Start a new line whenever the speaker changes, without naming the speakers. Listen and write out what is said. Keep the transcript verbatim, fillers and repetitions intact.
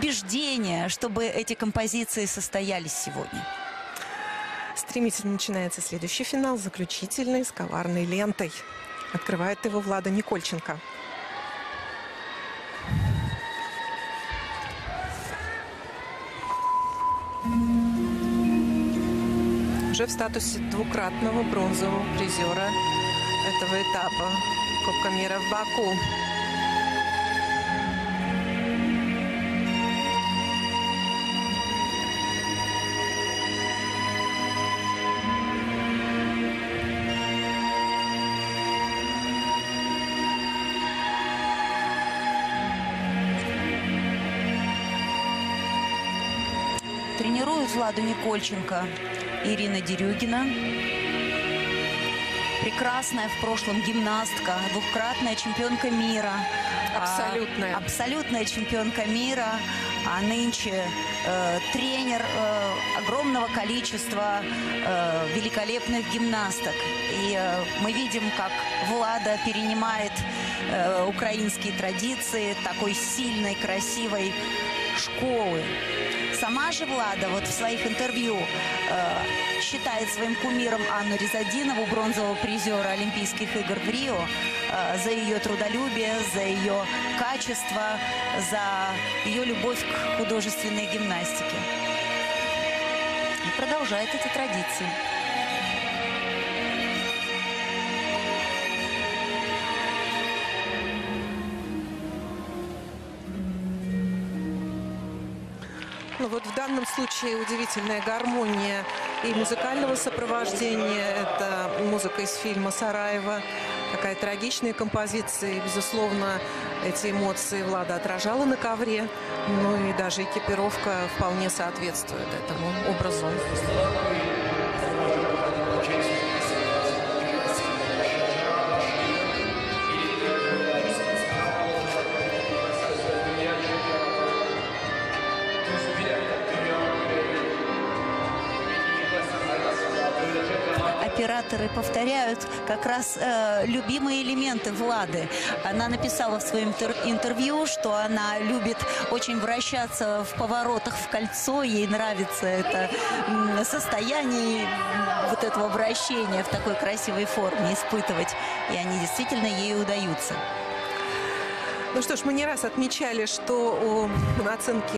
убеждения, чтобы эти композиции состоялись сегодня?
Стремительно начинается следующий финал, заключительный, с коварной лентой. Открывает его Влада Никольченко. Уже в статусе двукратного бронзового призера этого этапа Кубка мира в Баку.
Тренирует Владу Никольченко Ирина Дерюгина. Прекрасная в прошлом гимнастка, двукратная чемпионка мира.
Абсолютная.
А, абсолютная чемпионка мира. А нынче э, тренер э, огромного количества э, великолепных гимнасток. И э, мы видим, как Влада перенимает э, украинские традиции такой сильной, красивой школы. Сама же Влада вот в своих интервью э, считает своим кумиром Анну Резадинову, бронзового призера Олимпийских игр в Рио, э, за ее трудолюбие, за ее качество, за ее любовь к художественной гимнастике. И продолжает эти традиции.
Ну вот в данном случае удивительная гармония и музыкального сопровождения. Это музыка из фильма «Сараево». Такая трагичная композиция. И, безусловно, эти эмоции Влада отражала на ковре. Ну и даже экипировка вполне соответствует этому образу.
Операторы повторяют как раз э, любимые элементы Влады. Она написала в своем интервью, что она любит очень вращаться в поворотах в кольцо. Ей нравится это э, состояние вот этого вращения в такой красивой форме испытывать. И они действительно ей удаются.
Ну что ж, мы не раз отмечали, что о оценке